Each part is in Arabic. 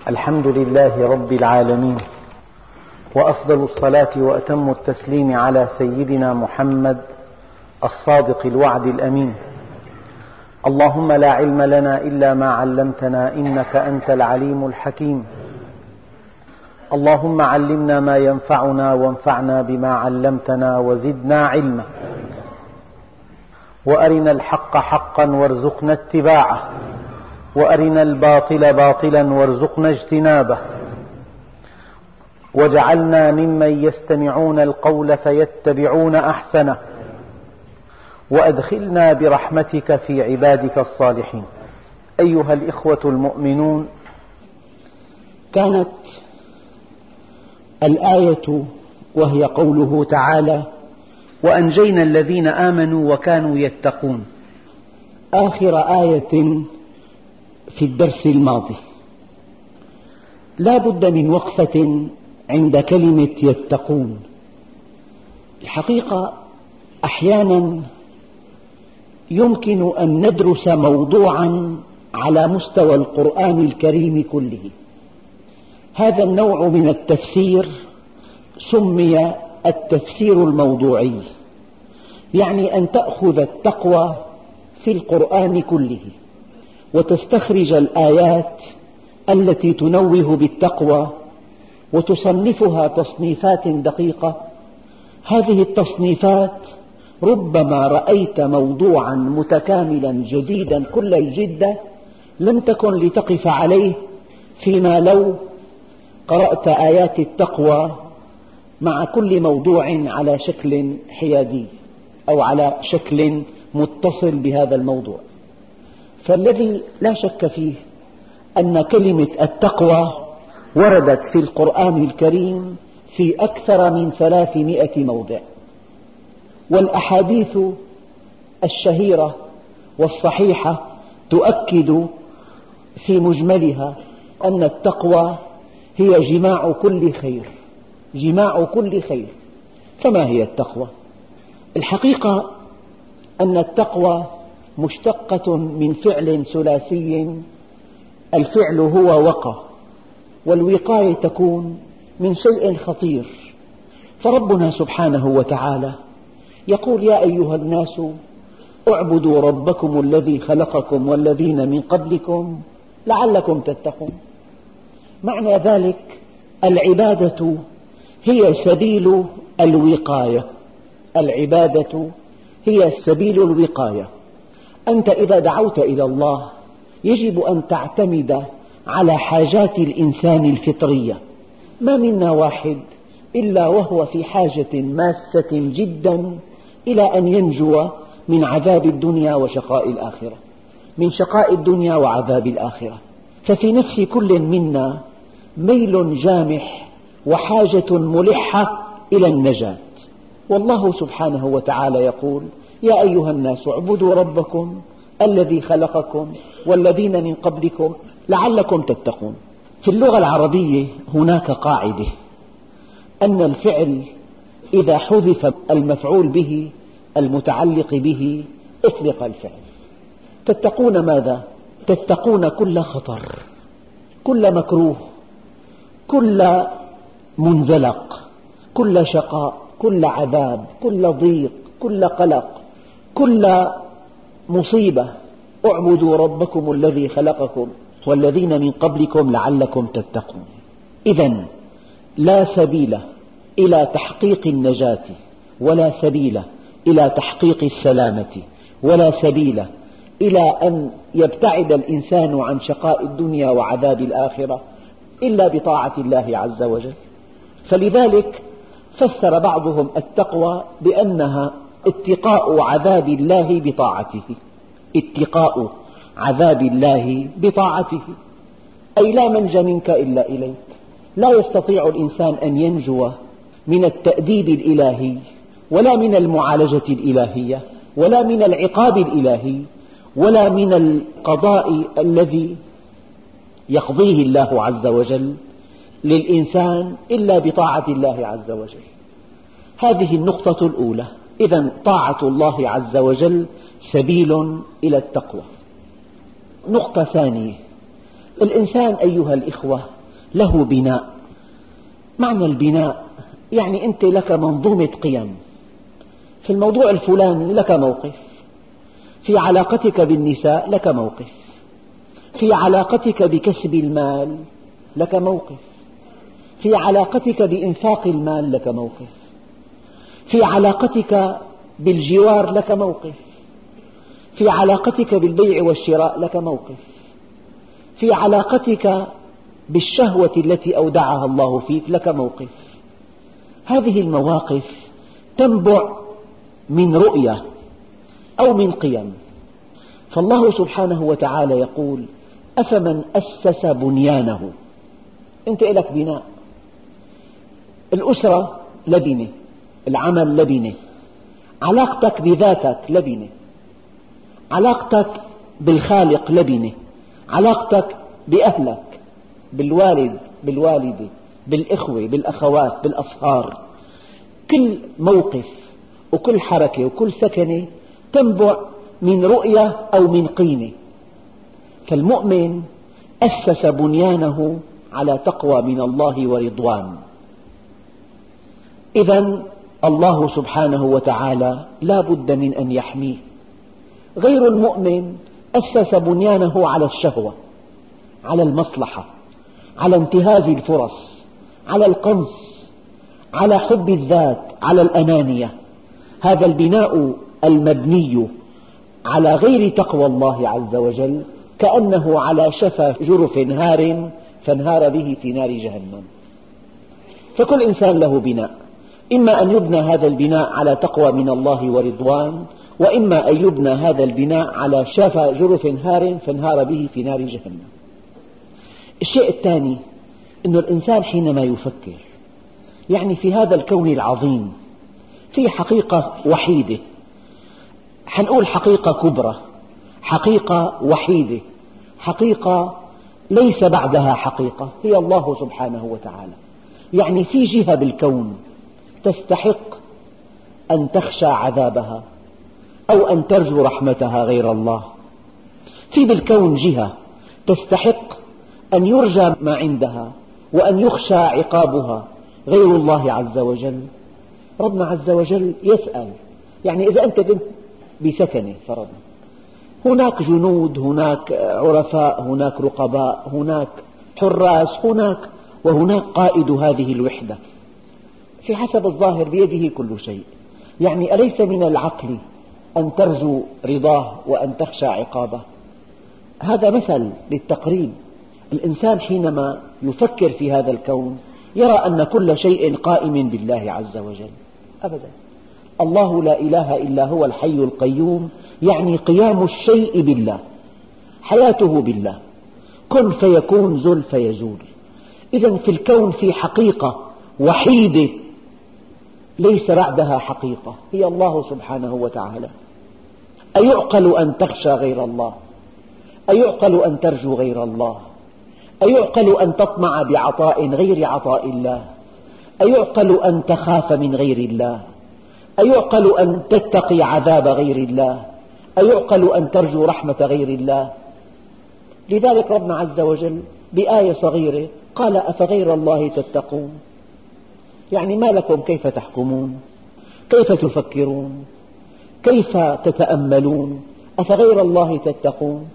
الحمد لله رب العالمين، وأفضل الصلاة وأتم التسليم على سيدنا محمد الصادق الوعد الأمين. اللهم لا علم لنا إلا ما علمتنا إنك أنت العليم الحكيم. اللهم علمنا ما ينفعنا وانفعنا بما علمتنا وزدنا علما، وأرنا الحق حقا وارزقنا اتباعه، وأرنا الباطل باطلا وارزقنا اجتنابه، واجعلنا ممن يستمعون القول فيتبعون أحسنه، وأدخلنا برحمتك في عبادك الصالحين. أيها الإخوة المؤمنون، كانت الآية وهي قوله تعالى: وأنجينا الذين آمنوا وكانوا يتقون، آخر آية في الدرس الماضي. لا بد من وقفة عند كلمة يتقون. الحقيقة أحيانا يمكن أن ندرس موضوعا على مستوى القرآن الكريم كله. هذا النوع من التفسير سمي التفسير الموضوعي، يعني أن تأخذ التقوى في القرآن كله وتستخرج الآيات التي تنوه بالتقوى وتصنفها تصنيفات دقيقة. هذه التصنيفات ربما رأيت موضوعا متكاملا جديدا كل الجدة لم تكن لتقف عليه فيما لو قرأت آيات التقوى مع كل موضوع على شكل حيادي أو على شكل متصل بهذا الموضوع. فالذي لا شك فيه أن كلمة التقوى وردت في القرآن الكريم في أكثر من 300 موضع، والأحاديث الشهيرة والصحيحة تؤكد في مجملها أن التقوى هي جماع كل خير، جماع كل خير. فما هي التقوى؟ الحقيقة أن التقوى مشتقة من فعل ثلاثي، الفعل هو وقى، والوقاية تكون من شيء خطير. فربنا سبحانه وتعالى يقول: يا أيها الناس اعبدوا ربكم الذي خلقكم والذين من قبلكم لعلكم تتقون. معنى ذلك العبادة هي سبيل الوقاية، العبادة هي سبيل الوقاية. أنت إذا دعوت إلى الله يجب أن تعتمد على حاجات الإنسان الفطرية. ما منا واحد إلا وهو في حاجة ماسة جدا إلى أن ينجو من عذاب الدنيا وشقاء الآخرة، من شقاء الدنيا وعذاب الآخرة. ففي نفس كل منا ميل جامح وحاجة ملحة إلى النجاة. والله سبحانه وتعالى يقول: يا أيها الناس اعبدوا ربكم الذي خلقكم والذين من قبلكم لعلكم تتقون. في اللغة العربية هناك قاعدة أن الفعل إذا حذف المفعول به المتعلق به أطلق الفعل. تتقون ماذا؟ تتقون كل خطر، كل مكروه، كل منزلق، كل شقاء، كل عذاب، كل ضيق، كل قلق، كل مصيبة. اعبدوا ربكم الذي خلقكم والذين من قبلكم لعلكم تتقون. إذن لا سبيل إلى تحقيق النجاة، ولا سبيل إلى تحقيق السلامة، ولا سبيل إلى أن يبتعد الإنسان عن شقاء الدنيا وعذاب الآخرة إلا بطاعة الله عز وجل. فلذلك فسر بعضهم التقوى بأنها اتقاء عذاب الله بطاعته، اتقاء عذاب الله بطاعته، أي لا منج منك إلا إليك. لا يستطيع الإنسان أن ينجو من التأديب الإلهي، ولا من المعالجة الإلهية، ولا من العقاب الإلهي، ولا من القضاء الذي يقضيه الله عز وجل للإنسان إلا بطاعة الله عز وجل. هذه النقطة الأولى. إذن طاعة الله عز وجل سبيل إلى التقوى. نقطة ثانية: الإنسان أيها الإخوة له بناء. معنى البناء يعني أنت لك منظومة قيم. في الموضوع الفلاني لك موقف، في علاقتك بالنساء لك موقف، في علاقتك بكسب المال لك موقف، في علاقتك بإنفاق المال لك موقف، في علاقتك بالجوار لك موقف، في علاقتك بالبيع والشراء لك موقف، في علاقتك بالشهوة التي أودعها الله فيك لك موقف. هذه المواقف تنبع من رؤية أو من قيم. فالله سبحانه وتعالى يقول: أفمن أسس بنيانه. أنت لك بناء، الأسرة لبنة، العمل لبنة، علاقتك بذاتك لبنة، علاقتك بالخالق لبنة، علاقتك بأهلك، بالوالد بالوالدة، بالإخوة بالأخوات بالأصهار. كل موقف وكل حركة وكل سكنة تنبع من رؤية أو من قيمة. فالمؤمن أسس بنيانه على تقوى من الله ورضوان. إذن الله سبحانه وتعالى لا بد من أن يحميه. غير المؤمن أسس بنيانه على الشهوة، على المصلحة، على انتهاز الفرص، على القنص، على حب الذات، على الأنانية. هذا البناء المبني على غير تقوى الله عز وجل كأنه على شفا جرف هار فانهار به في نار جهنم. فكل إنسان له بناء، إما أن يبنى هذا البناء على تقوى من الله ورضوان، وإما أن يبنى هذا البناء على شفا جرف هار فانهار به في نار جهنم. الشيء الثاني أن الإنسان حينما يفكر، يعني في هذا الكون العظيم في حقيقة وحيدة، حنقول حقيقة كبرى، حقيقة وحيدة، حقيقة ليس بعدها حقيقة، هي الله سبحانه وتعالى. يعني في جهة بالكون تستحق أن تخشى عذابها أو أن ترجو رحمتها غير الله. في بالكون جهة تستحق أن يرجى ما عندها وأن يخشى عقابها غير الله عز وجل. ربنا عز وجل يسأل، يعني إذا أنت كنت بسكنة فرضا، هناك جنود، هناك عرفاء، هناك رقباء، هناك حراس، هناك وهناك قائد هذه الوحدة، في حسب الظاهر بيده كل شيء. يعني أليس من العقل أن ترجو رضاه وأن تخشى عقابه؟ هذا مثل للتقريب. الإنسان حينما يفكر في هذا الكون يرى أن كل شيء قائم بالله عز وجل أبدا. الله لا إله إلا هو الحي القيوم، يعني قيام الشيء بالله، حياته بالله، كن فيكون، زل فيزول. إذن في الكون في حقيقة وحيدة ليس بعدها حقيقة، هي الله سبحانه وتعالى. أيعقل أن تخشى غير الله؟ أيعقل أن ترجو غير الله؟ أيعقل أن تطمع بعطاء غير عطاء الله؟ أيعقل أن تخاف من غير الله؟ أيعقل أن تتقي عذاب غير الله؟ أيعقل أن ترجو رحمة غير الله؟ لذلك ربنا عز وجل بآية صغيرة قال: أفغير الله تتقون؟ يعني ما لكم كيف تحكمون؟ كيف تفكرون؟ كيف تتأملون؟ أفغير الله تتقون؟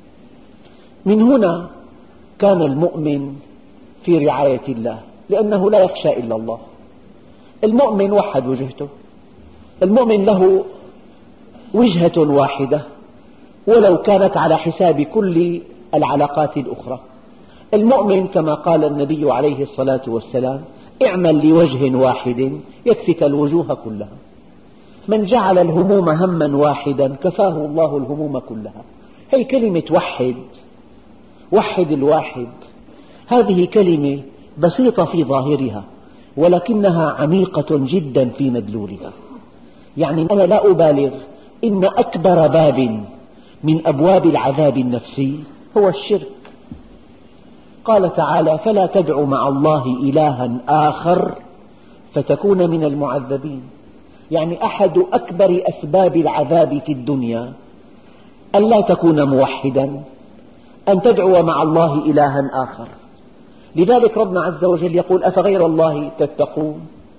من هنا كان المؤمن في رعاية الله، لأنه لا يخشى إلا الله. المؤمن وحد وجهته، المؤمن له وجهة واحدة ولو كانت على حساب كل العلاقات الأخرى. المؤمن كما قال النبي عليه الصلاة والسلام: اعمل لوجه واحد يكفك الوجوه كلها. من جعل الهموم هما واحدا كفاه الله الهموم كلها. هي كلمة وحد، وحد الواحد، هذه كلمة بسيطة في ظاهرها ولكنها عميقة جدا في مدلولها. يعني أنا لا أبالغ، إن أكبر باب من أبواب العذاب النفسي هو الشرك. قال تعالى: فلا تدع مع الله إلها آخر فتكون من المعذبين. يعني أحد أكبر أسباب العذاب في الدنيا ألا تكون موحدا، أن تدعو مع الله إلها آخر. لذلك ربنا عز وجل يقول أفغير الله تتقون.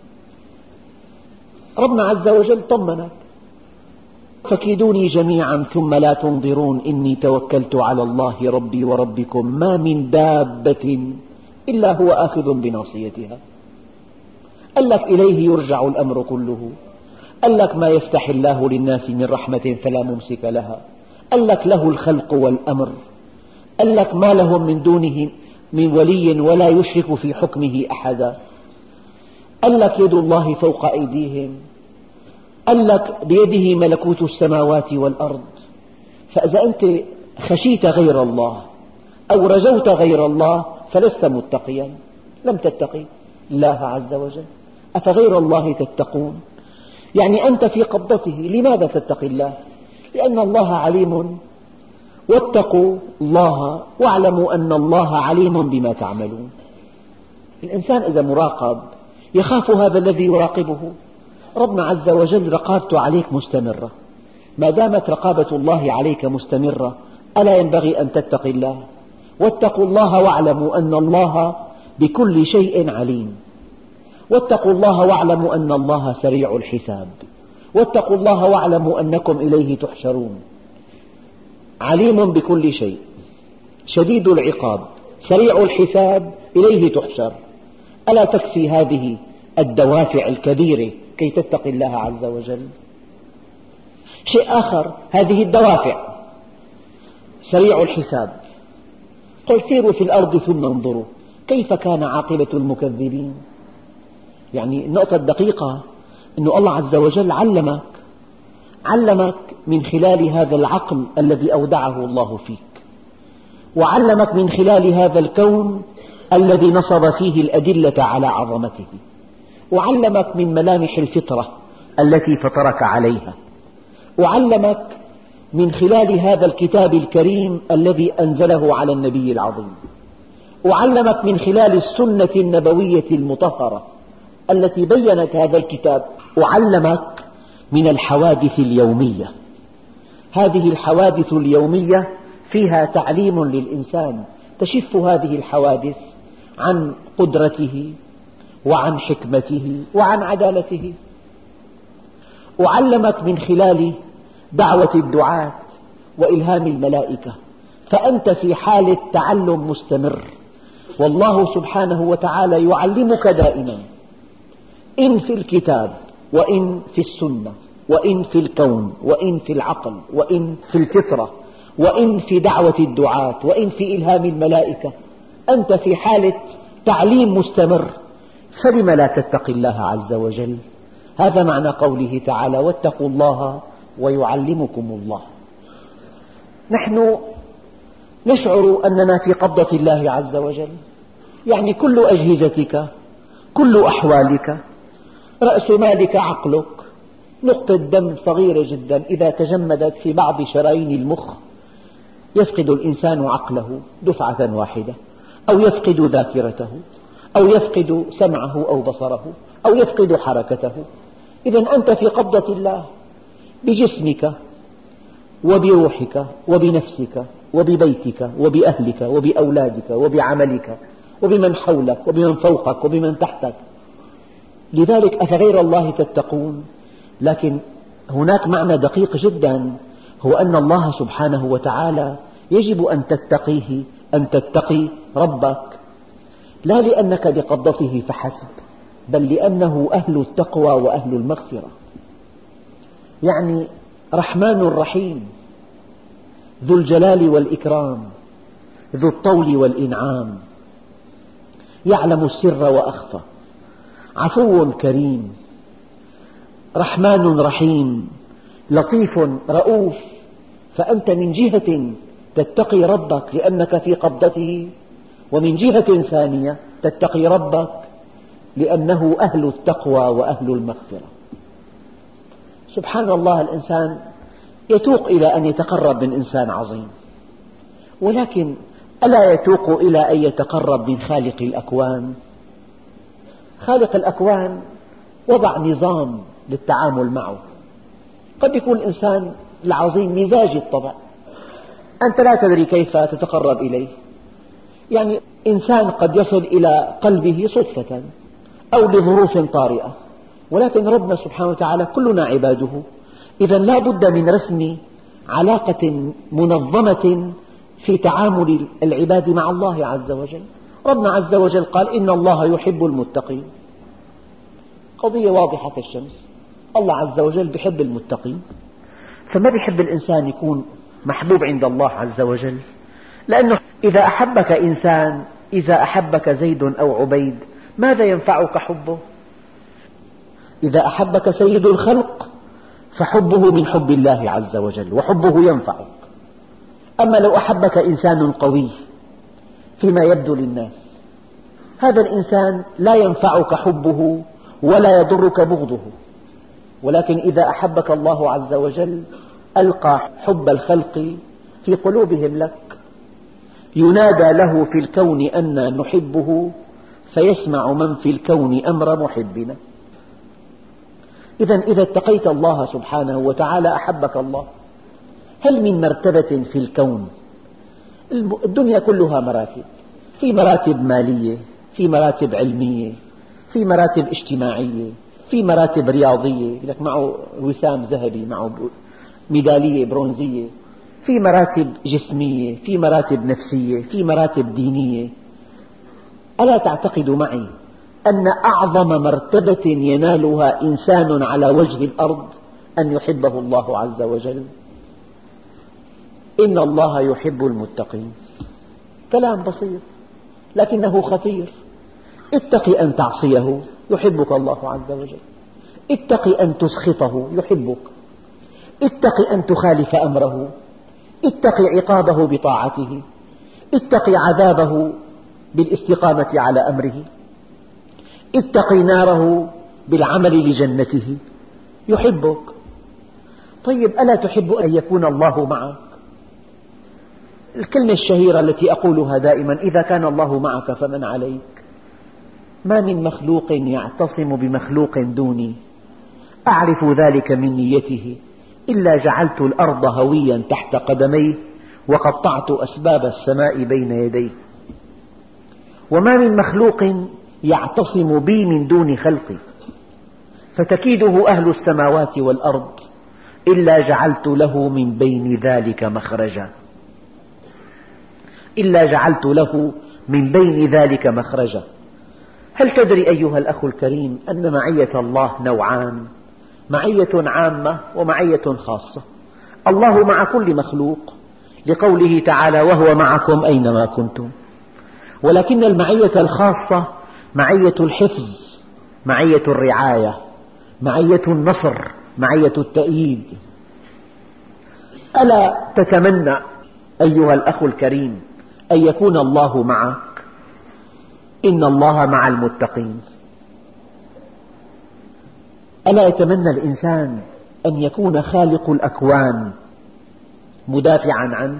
ربنا عز وجل طمنك فكيدوني جميعا ثم لا تنظرون إني توكلت على الله ربي وربكم ما من دابة إلا هو آخذ بناصيتها. قال لك إليه يرجع الأمر كله. قال لك ما يفتح الله للناس من رحمة فلا ممسك لها. قال لك له الخلق والأمر. قال لك ما لهم من دونه من ولي ولا يشرك في حكمه أحدا. قال لك يد الله فوق أيديهم. قال لك بيده ملكوت السماوات والأرض. فإذا أنت خشيت غير الله أو رجوت غير الله فلست متقيا، لم تتقي الله عز وجل. أفغير الله تتقون؟ يعني أنت في قبضته، لماذا تتقي الله؟ لأن الله عليم، واتقوا الله واعلموا أن الله عليم بما تعملون. الإنسان إذا مراقب يخاف هذا الذي يراقبه. ربنا عز وجل رقابته عليك مستمرة. ما دامت رقابة الله عليك مستمرة ألا ينبغي أن تتقي الله؟ واتقوا الله واعلموا أن الله بكل شيء عليم. واتقوا الله واعلموا أن الله سريع الحساب. واتقوا الله واعلموا أنكم إليه تحشرون. عليم بكل شيء، شديد العقاب، سريع الحساب، إليه تحشر. ألا تكفي هذه الدوافع الكبيرة كي تتقي الله عز وجل؟ شيء آخر، هذه الدوافع سريع الحساب. قل سيروا في الأرض ثم انظروا كيف كان عاقبة المكذبين. يعني النقطة الدقيقة أن الله عز وجل علمك من خلال هذا العقل الذي أودعه الله فيك، وعلمك من خلال هذا الكون الذي نصب فيه الأدلة على عظمته، وعلمك من ملامح الفطرة التي فطرك عليها، وعلمك من خلال هذا الكتاب الكريم الذي أنزله على النبي العظيم، وعلمك من خلال السنة النبوية المطهرة التي بيّنت هذا الكتاب، وعلمك من الحوادث اليومية. هذه الحوادث اليومية فيها تعليم للإنسان، تشف هذه الحوادث عن قدرته وعن حكمته وعن عدالته. وعلمك من خلال دعوة الدعاة وإلهام الملائكة، فأنت في حالة تعلم مستمر. والله سبحانه وتعالى يعلمك دائما، إن في الكتاب وإن في السنة وإن في الكون وإن في العقل وإن في الفطرة وإن في دعوة الدعاة وإن في إلهام الملائكة، أنت في حالة تعليم مستمر. فلم لا تتقي الله عز وجل؟ هذا معنى قوله تعالى واتقوا الله ويعلمكم الله. نحن نشعر أننا في قبضة الله عز وجل، يعني كل أجهزتك، كل أحوالك، رأس مالك عقلك. نقطة دم صغيرة جدا إذا تجمدت في بعض شرايين المخ يفقد الإنسان عقله دفعة واحدة، أو يفقد ذاكرته، أو يفقد سمعه أو بصره، أو يفقد حركته. إذن أنت في قبضة الله بجسمك وبروحك وبنفسك وببيتك وبأهلك وبأولادك وبعملك وبمن حولك وبمن فوقك وبمن تحتك. لذلك أفغير الله تتقون؟ لكن هناك معنى دقيق جدا، هو أن الله سبحانه وتعالى يجب أن تتقيه، أن تتقي ربك، لا لأنك بقبضته فحسب، بل لأنه أهل التقوى وأهل المغفرة. يعني رحمن رحيم، ذو الجلال والإكرام، ذو الطول والإنعام، يعلم السر وأخفى، عفو كريم، رحمن رحيم، لطيف رؤوف. فأنت من جهة تتقي ربك لأنك في قبضته، ومن جهة ثانية تتقي ربك لأنه أهل التقوى وأهل المغفرة. سبحان الله، الإنسان يتوق إلى أن يتقرب من إنسان عظيم، ولكن ألا يتوق إلى أن يتقرب من خالق الأكوان؟ خالق الأكوان وضع نظام للتعامل معه. قد يكون الإنسان العظيم مزاج الطبع، أنت لا تدري كيف تتقرب إليه. يعني إنسان قد يصل إلى قلبه صدفة أو لظروف طارئة، ولكن ربنا سبحانه وتعالى كلنا عباده، إذا لا بد من رسم علاقة منظمة في تعامل العباد مع الله عز وجل. ربنا عز وجل قال إن الله يحب المتقين، قضية واضحة كالشمس. الله عز وجل يحب المتقين، فما يحب الإنسان يكون محبوب عند الله عز وجل، لأنه إذا أحبك إنسان، إذا أحبك زيد أو عبيد، ماذا ينفعك حبه؟ إذا أحبك سيد الخلق فحبه من حب الله عز وجل، وحبه ينفعك. أما لو أحبك إنسان قوي فيما يبدو للناس، هذا الإنسان لا ينفعك حبه ولا يضرك بغضه. ولكن إذا أحبك الله عز وجل ألقى حب الخلق في قلوبهم لك، ينادى له في الكون أنا نحبه فيسمع من في الكون أمر محبنا. إذا اتقيت الله سبحانه وتعالى أحبك الله. هل من مرتبة في الكون؟ الدنيا كلها مراتب، في مراتب مالية، في مراتب علمية، في مراتب اجتماعية، في مراتب رياضية، لك معه وسام ذهبي، معه ميدالية برونزية، في مراتب جسمية، في مراتب نفسية، في مراتب دينية. ألا تعتقد معي أن أعظم مرتبة ينالها إنسان على وجه الأرض أن يحبه الله عز وجل؟ إن الله يحب المتقين. كلام بسيط لكنه خطير. اتق أن تعصيه يحبك الله عز وجل، اتق أن تسخطه يحبك، اتق أن تخالف أمره، اتق عقابه بطاعته، اتق عذابه بالاستقامة على أمره، اتق ناره بالعمل لجنته، يحبك. طيب ألا تحب أن يكون الله معك؟ الكلمة الشهيرة التي أقولها دائما: إذا كان الله معك فمن عليك. ما من مخلوق يعتصم بمخلوق دوني أعرف ذلك من نيته إلا جعلت الأرض هويا تحت قدميه وقطعت أسباب السماء بين يديه. وما من مخلوق يعتصم بي من دون خلقي فتكيده أهل السماوات والأرض إلا جعلت له من بين ذلك مخرجا، إلا جعلت له من بين ذلك مخرجا. هل تدري أيها الأخ الكريم أن معية الله نوعان: معية عامة ومعية خاصة. الله مع كل مخلوق لقوله تعالى: وهو معكم أينما كنتم. ولكن المعية الخاصة معية الحفظ، معية الرعاية، معية النصر، معية التأييد. ألا تتمنى أيها الأخ الكريم أن يكون الله معك؟ إن الله مع المتقين. ألا يتمنى الإنسان أن يكون خالق الأكوان مدافعا عنه؟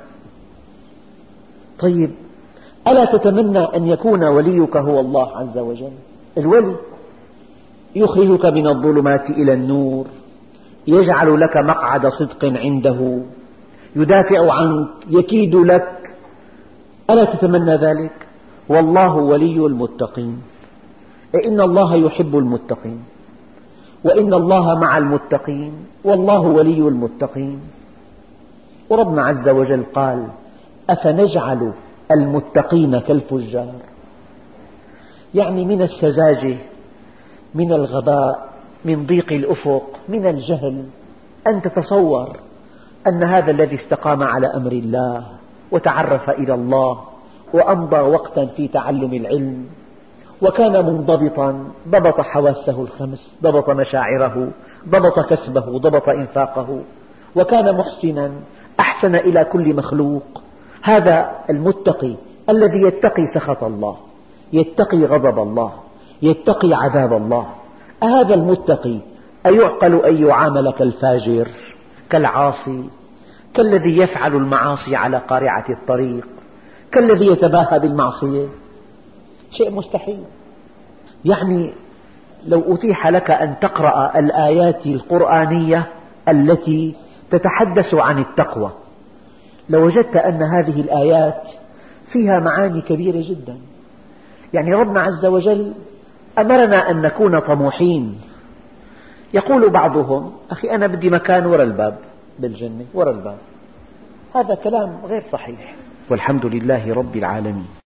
طيب ألا تتمنى أن يكون وليك هو الله عز وجل؟ الولي يخرجك من الظلمات إلى النور، يجعل لك مقعد صدق عنده، يدافع عنك، يكيد لك. ألا تتمنى ذلك؟ والله ولي المتقين. إن الله يحب المتقين، وإن الله مع المتقين، والله ولي المتقين. وربنا عز وجل قال: أفنجعل المتقين كالفجار؟ يعني من السذاجة، من الغباء، من ضيق الأفق، من الجهل أن تتصور أن هذا الذي استقام على أمر الله وتعرف إلى الله وأمضى وقتا في تعلم العلم وكان منضبطا، ضبط حواسه الخمس، ضبط مشاعره، ضبط كسبه، ضبط إنفاقه، وكان محسنا، أحسن إلى كل مخلوق. هذا المتقي الذي يتقي سخط الله، يتقي غضب الله، يتقي عذاب الله. أهذا المتقي أيعقل أن يعامل كالفاجر، كالعاصي، كالذي يفعل المعاصي على قارعة الطريق، كالذي يتباهى بالمعصية؟ شيء مستحيل. يعني لو أتيح لك أن تقرأ الآيات القرآنية التي تتحدث عن التقوى لوجدت أن هذه الآيات فيها معاني كبيرة جدا. يعني ربنا عز وجل أمرنا أن نكون طموحين. يقول بعضهم: أخي أنا بدي مكان وراء الباب بالجنة، وراء الباب. هذا كلام غير صحيح، والحمد لله رب العالمين.